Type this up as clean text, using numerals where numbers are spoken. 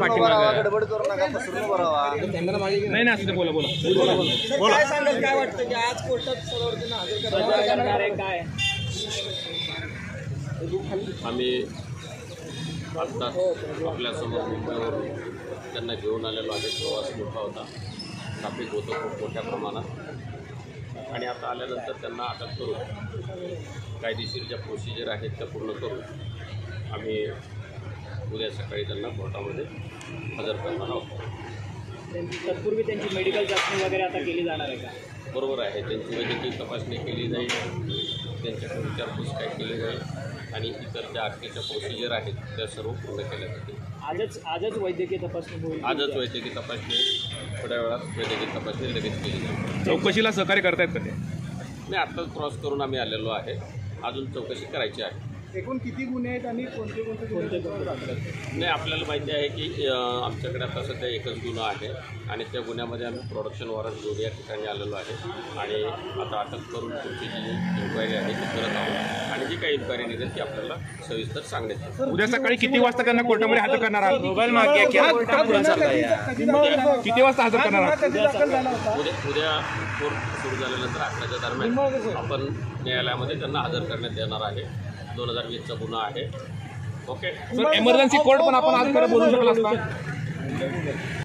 पाठीमागे गडबड करू नका, पसरून भरावा. नाही नाही असं बोला बोला बोला. काय सांगाल, काय वाटतं की आज कोर्टात सदावर्तींना हजर करणार आहे काय? आम्ही आता आपल्यासमोर मुंबईवरून त्यांना घेऊन आलेलो आहे. प्रवास मोठा होता, ट्रॅफिक होतं खूप मोठ्या प्रमाणात आणि आता आल्यानंतर त्यांना अटक करून कायदेशीर ज्या प्रोसिजर आहेत त्या पूर्ण करून आम्ही उद्या सकाळी त्यांना कोर्टामध्ये हजर करणार आहोत. तत्पूर्वी त्यांची मेडिकल चाचणी वगैरे आता केली जाणार आहे का? बरोबर आहे, त्यांची वैद्यकीय तपासणी केली जाईल, त्यांच्याकडे विचारपूस काय केली जाईल आणि इतर ज्या अटकेच्या प्रोसिजर आहेत त्या सर्व पूर्ण केल्या जातील. आजच वैद्यकीय तपासणी होईल? आजच वैद्यकीय तपासणी, थोड्या वेळात वैद्यकीय तपासणी लगेच केली जाईल. चौकशीला सहकार्य करतायत का ते? नाही, आत्ताच क्रॉस करून आम्ही आलेलो आहे, अजून चौकशी करायची आहे. एकूण किती गुन्हे आहेत आणि कोणते नाही, आपल्याला माहिती आहे की आमच्याकडे आता सध्या एकच गुन्हा आहे आणि त्या गुन्ह्यामध्ये आम्ही प्रोडक्शन वॉरंट घेऊन या ठिकाणी आलेलो आहे आणि आता अटक करून पुढची जी इन्क्वायरी आहे ती करत आहोत आणि जी काही इन्क्वायरी निघेल ती आपल्याला सविस्तर सांगण्यात येईल. उद्या सकाळी किती वाजता त्यांना कोर्टामध्ये हजर करणार आहात? किती वाजता हजर करणार आहात? उद्या कोर्ट सुरू झाल्यानंतर 11च्या दरम्यान आपण न्यायालयामध्ये त्यांना हजर करण्यात येणार आहे. 2020चा गुन्हा आहे. ओके सर, एमर्जन्सी कोर्ट पण आपण आज खरं बोलू शकला असता.